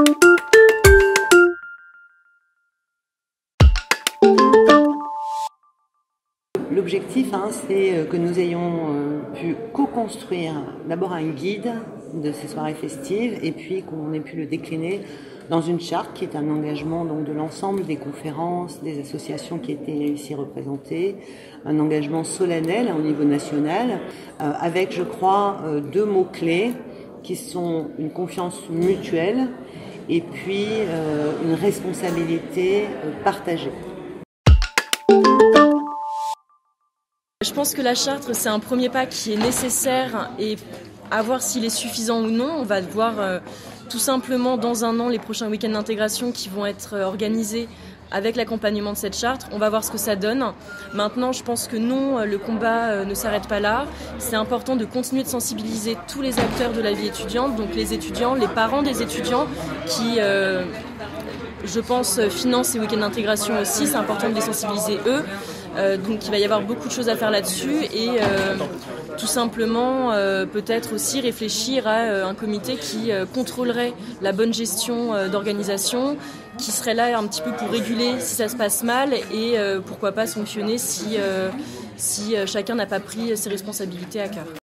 L'objectif, c'est que nous ayons pu co-construire d'abord un guide de ces soirées festives et puis qu'on ait pu le décliner dans une charte qui est un engagement donc, de l'ensemble des conférences, des associations qui étaient ici représentées, un engagement solennel au niveau national avec, je crois, deux mots-clés qui sont une confiance mutuelle et puis une responsabilité partagée. Je pense que la charte, c'est un premier pas qui est nécessaire et à voir s'il est suffisant ou non. On va voir tout simplement dans un an les prochains week-ends d'intégration qui vont être organisés avec l'accompagnement de cette charte. On va voir ce que ça donne. Maintenant, je pense que non, le combat ne s'arrête pas là. C'est important de continuer de sensibiliser tous les acteurs de la vie étudiante, donc les étudiants, les parents des étudiants qui... je pense, financent ces week-ends d'intégration aussi, c'est important de les sensibiliser eux. Donc il va y avoir beaucoup de choses à faire là-dessus et tout simplement peut-être aussi réfléchir à un comité qui contrôlerait la bonne gestion d'organisation, qui serait là un petit peu pour réguler si ça se passe mal et pourquoi pas sanctionner si chacun n'a pas pris ses responsabilités à cœur.